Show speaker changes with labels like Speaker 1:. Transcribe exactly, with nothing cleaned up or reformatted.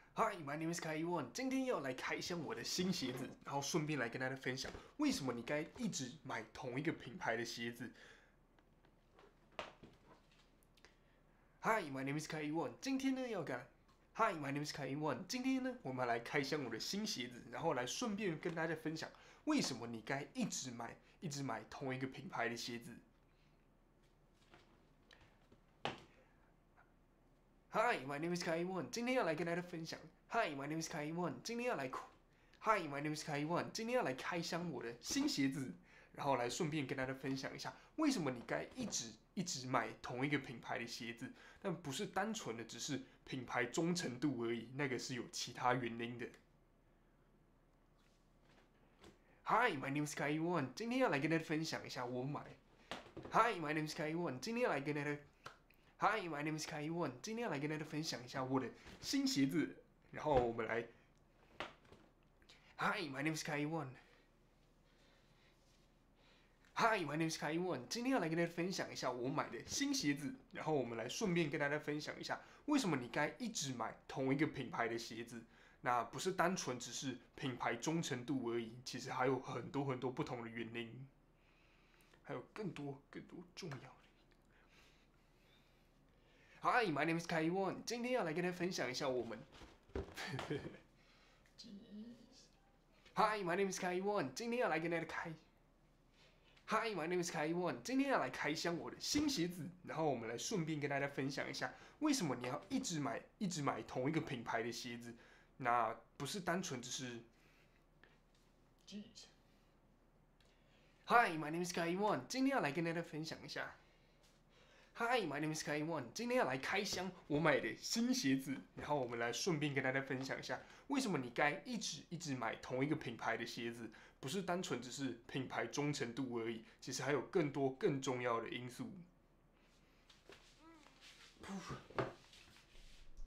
Speaker 1: Hi, my name is Kai One。今天要来开箱我的新鞋子，然后顺便来跟大家分享为什么你该一直买同一个品牌的鞋子。Hi, my name is Kai One。今天呢要干 Hi, my name is Kai One。今天呢我们来开箱我的新鞋子，然后来顺便跟大家分享为什么你该一直买一直买同一个品牌的鞋子。Hi, my name is Kai One。今天要来跟大家分享。Hi, my name is Kai One。今天要来 Hi, my name is Kai One。今天要来开箱我的新鞋子，然后来顺便跟大家分享一下为什么你该一直一直买同一个品牌的鞋子，但不是单纯的只是品牌忠诚度而已，那个是有其他原因的。Hi, my name is Kai One。今天要来跟大家分享一下我买。Hi, my name is Kai One。今天要来跟大家。Hi, my name is Kai One。今天要来跟大家分享一下我的新鞋子，然后我们来。Hi, my name is Kai One。Hi, my name is Kai One。今天要来跟大家分享一下我买的新鞋子，然后我们来顺便跟大家分享一下为什么你该一直买同一个品牌的鞋子。那不是单纯只是品牌忠诚度而已，其实还有很多很多不同的原因，还有更多更多重要的。Hi, my name is Kai One。今天要来跟大家分享一下我们。Hi, my name is Kai One。今天要来跟大家开。Hi, my name is Kai One。今天要来开箱我的新鞋子，然后我们来顺便跟大家分享一下为什么你要一直买一直买同一个品牌的鞋子。那不是单纯只是。Hi, my name is Kai One。今天要来跟大家分享一下。Hi, my name is Kai One。今天要来开箱我买的新鞋子，然后我们来顺便跟大家分享一下，为什么你该一直一直买同一个品牌的鞋子，不是单纯只是品牌忠诚度而已，其实还有更多更重要的因素。